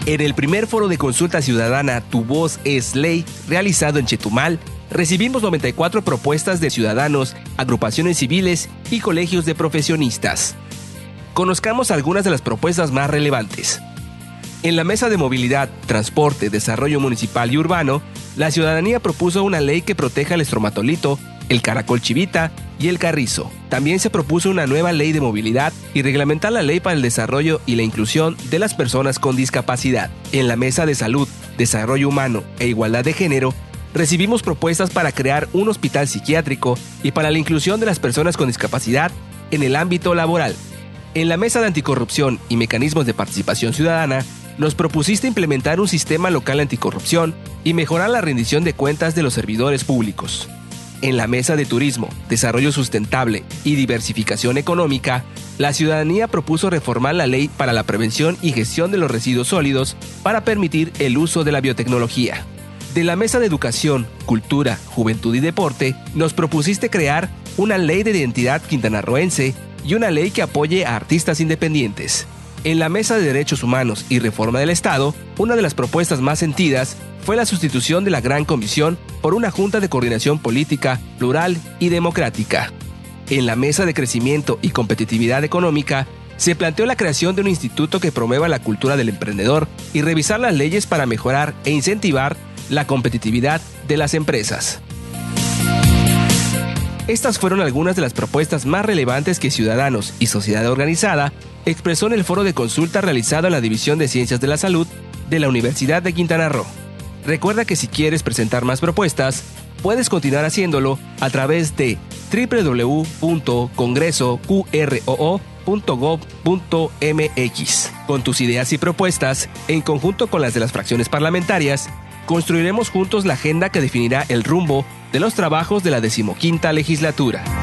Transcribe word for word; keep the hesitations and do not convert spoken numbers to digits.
En el primer foro de consulta ciudadana Tu Voz es Ley, realizado en Chetumal, recibimos noventa y cuatro propuestas de ciudadanos, agrupaciones civiles y colegios de profesionistas. Conozcamos algunas de las propuestas más relevantes. En la Mesa de Movilidad, Transporte, Desarrollo Municipal y Urbano, la ciudadanía propuso una ley que proteja el estromatolito, el caracol chivita y el carrizo. También se propuso una nueva ley de movilidad y reglamentar la ley para el desarrollo y la inclusión de las personas con discapacidad. En la Mesa de Salud, Desarrollo Humano e Igualdad de Género, recibimos propuestas para crear un hospital psiquiátrico y para la inclusión de las personas con discapacidad en el ámbito laboral. En la Mesa de Anticorrupción y Mecanismos de Participación Ciudadana, nos propusiste implementar un sistema local anticorrupción y mejorar la rendición de cuentas de los servidores públicos. En la Mesa de Turismo, Desarrollo Sustentable y Diversificación Económica, la ciudadanía propuso reformar la ley para la prevención y gestión de los residuos sólidos para permitir el uso de la biotecnología. De la Mesa de Educación, Cultura, Juventud y Deporte, nos propusiste crear una ley de identidad quintanarroense y una ley que apoye a artistas independientes. En la Mesa de Derechos Humanos y Reforma del Estado, una de las propuestas más sentidas fue la sustitución de la Gran Comisión por una Junta de Coordinación Política, Plural y Democrática. En la Mesa de Crecimiento y Competitividad Económica, se planteó la creación de un instituto que promueva la cultura del emprendedor y revisar las leyes para mejorar e incentivar la competitividad de las empresas. Estas fueron algunas de las propuestas más relevantes que ciudadanos y sociedad organizada expresó en el foro de consulta realizado en la División de Ciencias de la Salud de la Universidad de Quintana Roo. Recuerda que si quieres presentar más propuestas, puedes continuar haciéndolo a través de doble u doble u doble u punto congreso croo punto gob punto m x. Con tus ideas y propuestas, en conjunto con las de las fracciones parlamentarias, construiremos juntos la agenda que definirá el rumbo de los trabajos de la decimoquinta legislatura.